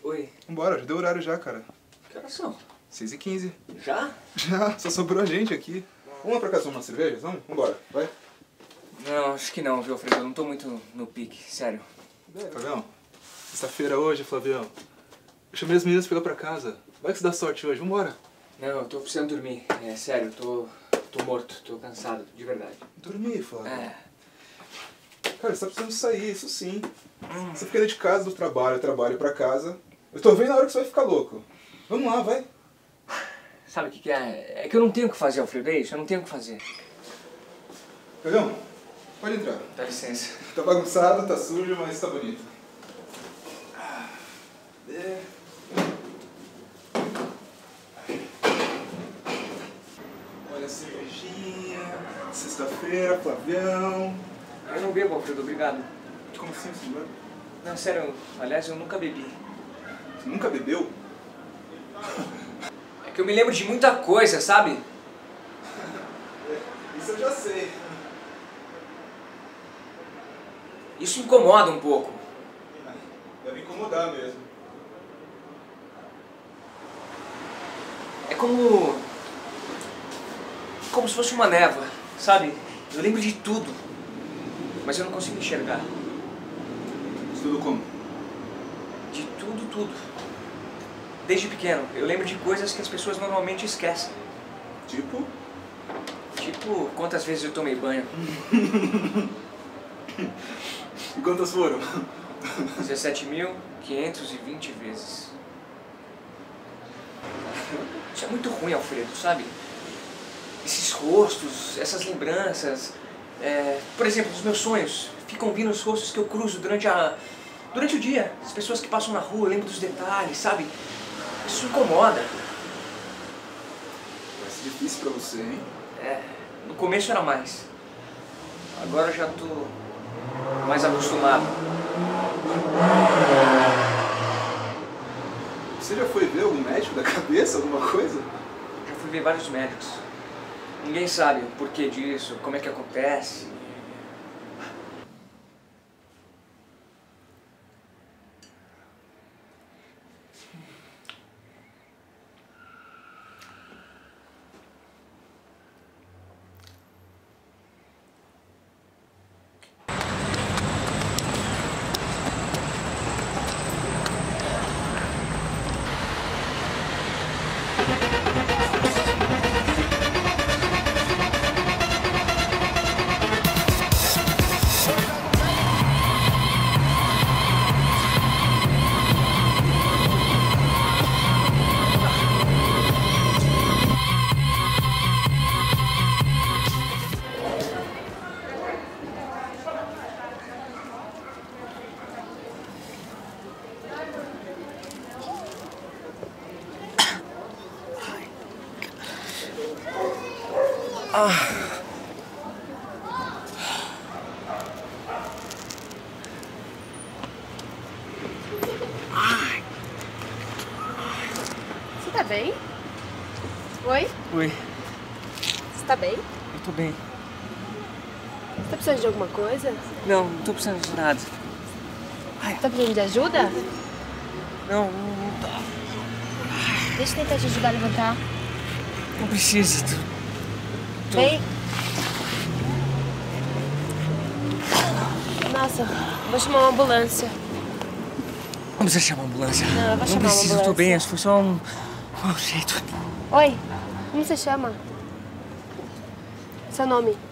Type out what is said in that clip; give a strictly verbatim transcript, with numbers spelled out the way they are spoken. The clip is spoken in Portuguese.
Oi. Vambora, já deu horário já, cara. Que horas são? seis e quinze. Já? Já, só sobrou a gente aqui. Vamos lá pra casa tomar uma cerveja? Vamos? Vambora, vai. Não, acho que não, viu, Alfredo? Eu não tô muito no pique, sério. Flavião, sexta-feira hoje, Flavião. Eu chamei as meninas pra ir lá pra casa. Vai que você dá sorte hoje, vambora. Não, eu tô precisando dormir. É sério, eu tô, tô morto, tô cansado, de verdade. Dormir, Flávio. É. Cara, você tá precisando sair, isso sim. Hum. Você fica dentro de casa, do trabalho, trabalho pra casa. Eu tô vendo a hora que você vai ficar louco. Vamos lá, vai. Sabe o que que é? É que eu não tenho o que fazer, Alfredo, é isso? Eu não tenho o que fazer. Flavião, pode entrar. Dá licença. Tá bagunçado, tá sujo, mas tá bonito. É. Olha a cervejinha, sexta-feira, Flavião. Eu não bebo, Alfredo, obrigado. Como assim, senhor? Não, sério, aliás, eu nunca bebi. Você nunca bebeu? É que eu me lembro de muita coisa, sabe? É, isso eu já sei. Isso incomoda um pouco. Deve incomodar mesmo. É como... como se fosse uma névoa, sabe? Eu lembro de tudo, mas eu não consigo enxergar. Tudo como? De tudo, tudo. Desde pequeno, eu lembro de coisas que as pessoas normalmente esquecem. Tipo? Tipo, quantas vezes eu tomei banho. E quantas foram? dezessete mil quinhentas e vinte vezes. Isso é muito ruim, Alfredo, sabe? Esses rostos, essas lembranças... É, por exemplo, os meus sonhos. Ficam vindo os rostos que eu cruzo durante a... durante o dia. As pessoas que passam na rua, eu lembro dos detalhes, sabe? Isso incomoda. Vai ser difícil pra você, hein? É, no começo era mais. Agora eu já tô mais acostumado. Você já foi ver algum médico da cabeça, alguma coisa? Já fui ver vários médicos. Ninguém sabe o porquê disso, como é que acontece. Ah. Você tá bem? Oi? Oi, Você tá bem? eu tô bem. Você tá precisando de alguma coisa? Não, não tô precisando de nada. Você tá precisando de ajuda? Não, não, não tô. Deixa eu tentar te ajudar a levantar. Não precisa. Tô, tô... Vem. Nossa, vou chamar uma ambulância. Não precisa chamar uma ambulância. Não, eu vou chamar uma precisa, eu tô ambulância. bem, acho que foi só um... um jeito. Oi, como você chama? Seu nome?